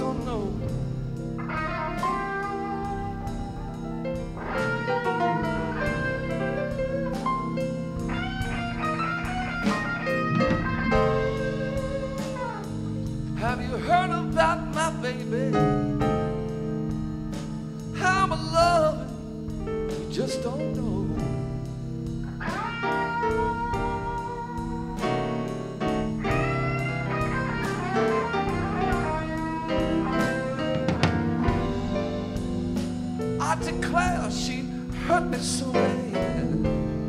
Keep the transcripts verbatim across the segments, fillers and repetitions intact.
don't know. Have you heard about my baby? How I love her, you just don't know. I declare she hurt me so bad.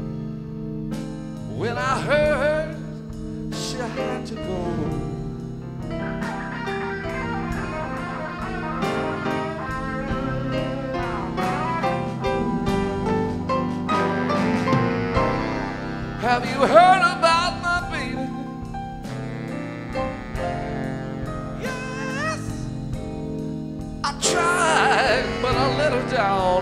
When I heard she had to go, have you heard about my baby? Yes, I tried, but I let her down.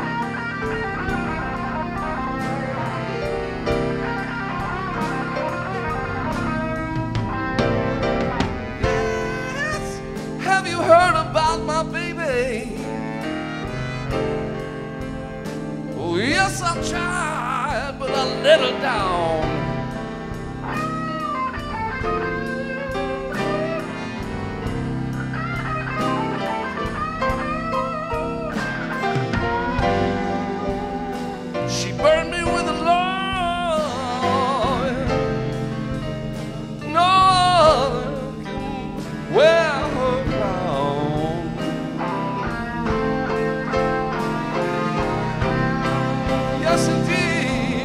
Yes, have you heard about my baby? Oh, yes, I tried, but I let her down. She burned me with a love no other can wear her crown. Yes, indeed.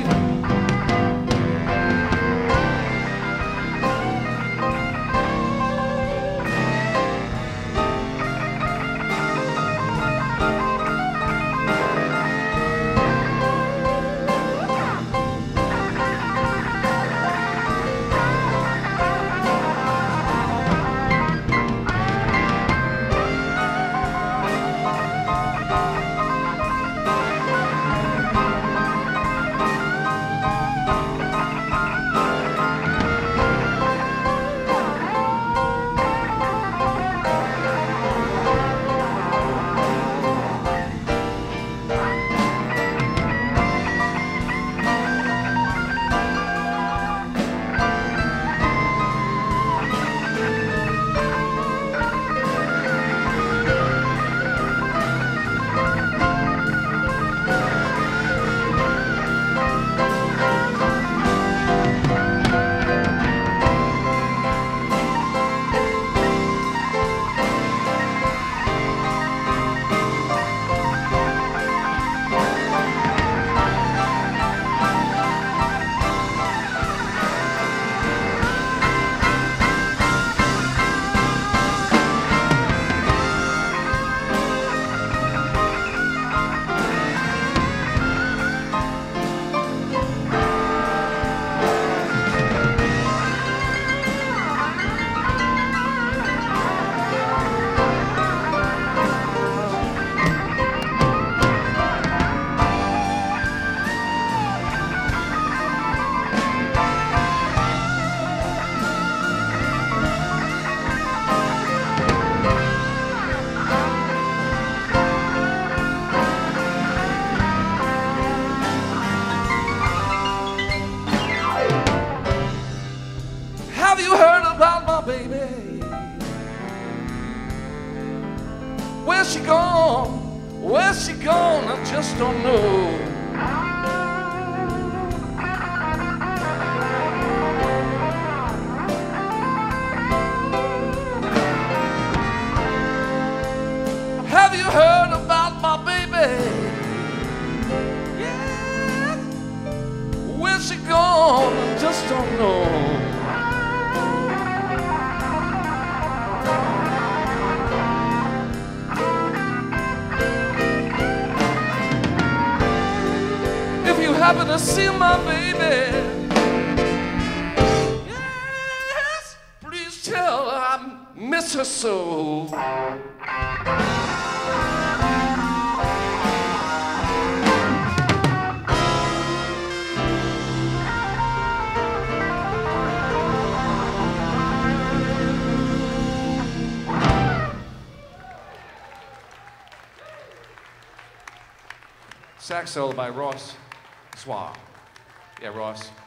Have you heard about my baby? Where's she gone? Where's she gone? I just don't know. Have you heard about my baby? Yeah. Where's she gone? I just don't know. Happen to see my baby, yes, please tell her I miss her so. Sax solo by Ross Suave. Yeah, Ross.